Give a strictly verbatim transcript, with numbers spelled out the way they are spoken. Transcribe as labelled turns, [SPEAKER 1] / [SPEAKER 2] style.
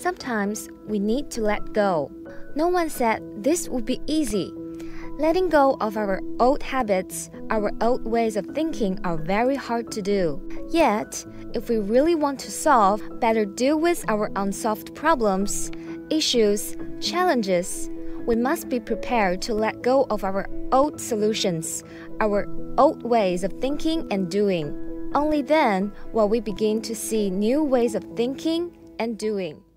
[SPEAKER 1] Sometimes we need to let go. No one said this would be easy. Letting go of our old habits, our old ways of thinking are very hard to do. Yet, if we really want to solve, better deal with our unsolved problems, issues, challenges, we must be prepared to let go of our old solutions, our old ways of thinking and doing. Only then will we begin to see new ways of thinking and doing.